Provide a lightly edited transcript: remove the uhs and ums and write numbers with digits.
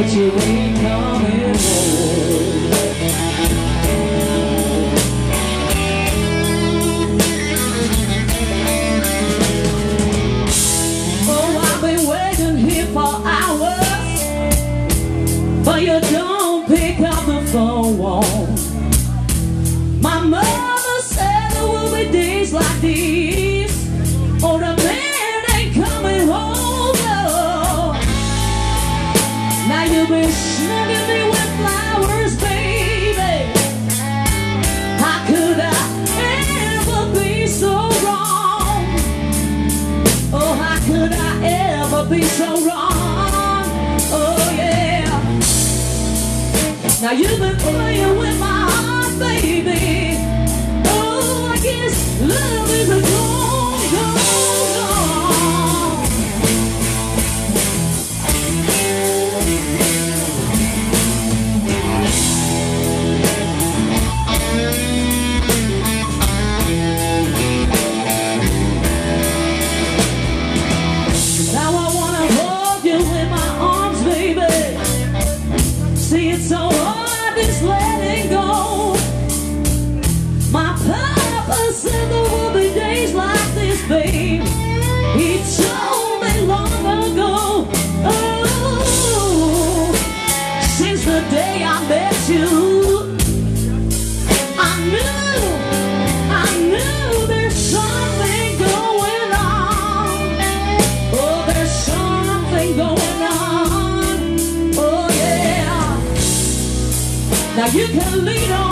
but you ain't coming home. Oh, I've been waiting here for hours, but you don't pick up the phone. My mother said there will be days like these, or the man ain't coming home. No. Now you've been snugging me with flowers, baby. How could I ever be so wrong? Oh, how could I ever be so wrong? Oh yeah. Now you've been playing with my heart, baby. Oh, I guess love is a gone, gone, gone. Now I wanna hold you in my arms, baby. See, it's so hard this letting go. My papa said there will be days like this, babe. He told me long ago. Oh, since the day I met you, I knew there's something going on. Oh, there's something going on. Oh yeah. Now you can lean on